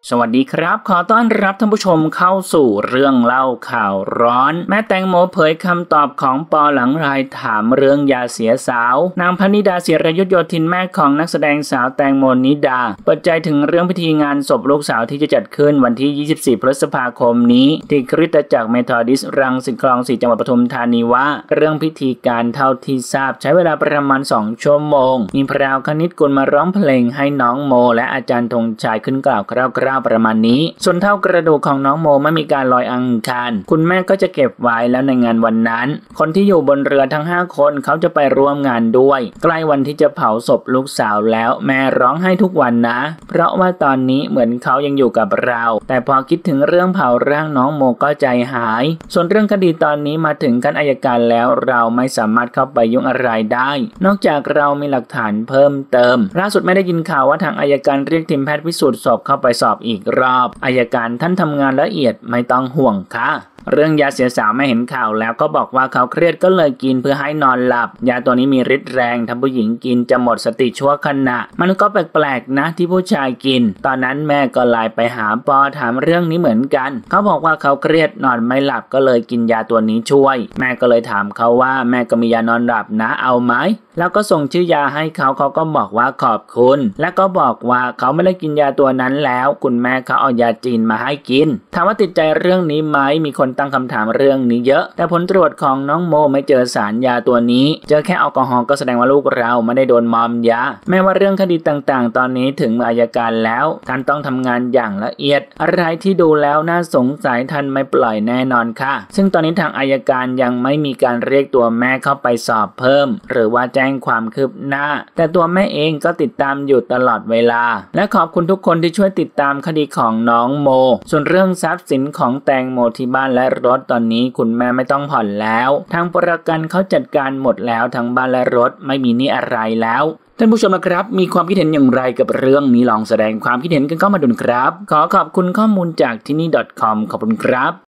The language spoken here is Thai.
สวัสดีครับขอต้อนรับท่านผู้ชมเข้าสู่เรื่องเล่าข่าวร้อนแม่แตงโมเผยคำตอบของปอหลังรายถามเรื่องยาเสียสาวนางพนิดาศิรยุทธโยธินแม่ของนักแสดงสาวแตงโมนิดาเปิดใจถึงเรื่องพิธีงานศพลูกสาวที่จะจัดขึ้นวันที่24พฤษภาคมนี้ที่คริสตจักรเมทอดิสต์รังสิตคลอง4จังหวัดปทุมธานีว่าเรื่องพิธีการเท่าที่ทราบใช้เวลาประมาณ2ชั่วโมงมีพราวคณิตกุลมาร้องเพลงให้น้องโมและอาจารย์ธงชัยขึ้นกล่าวคร่าวๆประมาณนี้ส่วนเท่ากระดูกของน้องโมไม่มีการลอยอังคารคุณแม่ก็จะเก็บไว้แล้วในงานวันนั้นคนที่อยู่บนเรือทั้ง5คนเขาจะไปร่วมงานด้วยใกล้วันที่จะเผาศพลูกสาวแล้วแม่ร้องไห้ทุกวันนะเพราะว่าตอนนี้เหมือนเขายังอยู่กับเราแต่พอคิดถึงเรื่องเผาร่างน้องโมก็ใจหายส่วนเรื่องคดีตอนนี้มาถึงขั้นอัยการแล้วเราไม่สามารถเข้าไปยุ่งอะไรได้นอกจากเรามีหลักฐานเพิ่มเติมล่าสุดไม่ได้ยินข่าวว่าทางอัยการเรียกทีมแพทย์พิสูจน์ศพเข้าไปสอบอีกรอบอัยการท่านทำงานละเอียดไม่ต้องห่วงค่ะเรื่องยาเสียสาวไม่เห็นข่าวแล้วก็บอกว่าเขาเครียดก็เลยกินเพื่อให้นอนหลับยาตัวนี้มีฤทธิ์แรงทำผู้หญิงกินจะหมดสติชั่วขณะมันก็แปลกๆนะที่ผู้ชายกินตอนนั้นแม่ก็ไลน์ไปหาปอถามเรื่องนี้เหมือนกันเขาบอกว่าเขาเครียดนอนไม่หลับก็เลยกินยาตัวนี้ช่วยแม่ก็เลยถามเขาว่าแม่ก็มียานอนหลับนะเอาไหมแล้วก็ส่งชื่อยาให้เขาก็บอกว่าขอบคุณและก็บอกว่าเขาไม่ได้กินยาตัวนั้นแล้วคุณแม่เขาเอายาจีนมาให้กินถามว่าติดใจเรื่องนี้ไหมมีคนตั้งคำถามเรื่องนี้เยอะแต่ผลตรวจของน้องโมไม่เจอสารยาตัวนี้เจอแค่แอลกอฮอล์ก็แสดงว่าลูกเราไม่ได้โดนมอมยาแม้ว่าเรื่องคดีต่างๆตอนนี้ถึงมืออัยการแล้วท่านต้องทำงานอย่างละเอียดอะไรที่ดูแล้วน่าสงสัยท่านไม่ปล่อยแน่นอนค่ะซึ่งตอนนี้ทางอัยการยังไม่มีการเรียกตัวแม่เข้าไปสอบเพิ่มหรือว่าแจ้งความคืบหน้าแต่ตัวแม่เองก็ติดตามอยู่ตลอดเวลาและขอบคุณทุกคนที่ช่วยติดตามคดีของน้องโมส่วนเรื่องทรัพย์สินของแตงโมที่บ้านและรถตอนนี้คุณแม่ไม่ต้องผ่อนแล้วทางประกันเขาจัดการหมดแล้วทั้งบ้านและรถไม่มีหนี้อะไรแล้วท่านผู้ชมนะครับมีความคิดเห็นอย่างไรกับเรื่องนี้ลองแสดงความคิดเห็นกันเข้ามาดูครับขอขอบคุณข้อมูลจากที่นี่ .com ขอบคุณครับ